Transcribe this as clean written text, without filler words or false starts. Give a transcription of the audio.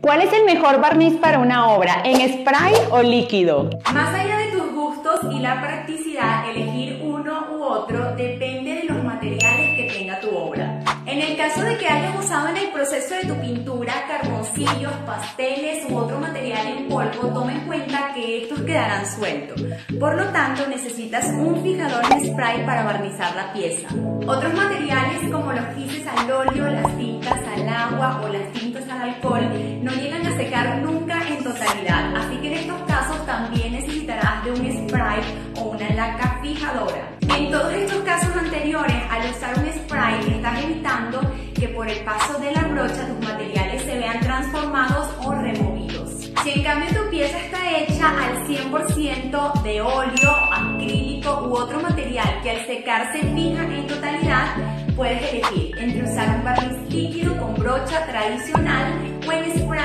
¿Cuál es el mejor barniz para una obra, en spray o líquido? Más allá de tus gustos y la practicidad, elegir uno u otro depende de los materiales que tenga tu obra. En el caso de que hayas usado en el proceso de tu pintura carboncillos, pasteles u otro material en polvo, toma en cuenta que estos quedarán sueltos. Por lo tanto, necesitas un fijador en spray para barnizar la pieza. Otros materiales como los gises al óleo, las tintas al agua o las tintas al alcohol no llegan a secar nunca en totalidad, así que en estos casos también necesitarás de un spray o una laca fijadora. En todos estos casos anteriores, al usar un spray estás evitando que por el paso de la brocha tus materiales se vean transformados o removidos. Si en cambio tu pieza está hecha al 100% de óleo, acrílico u otro material que al secar se fija en totalidad, puedes elegir entre usar un barniz líquido con brocha tradicional o en spray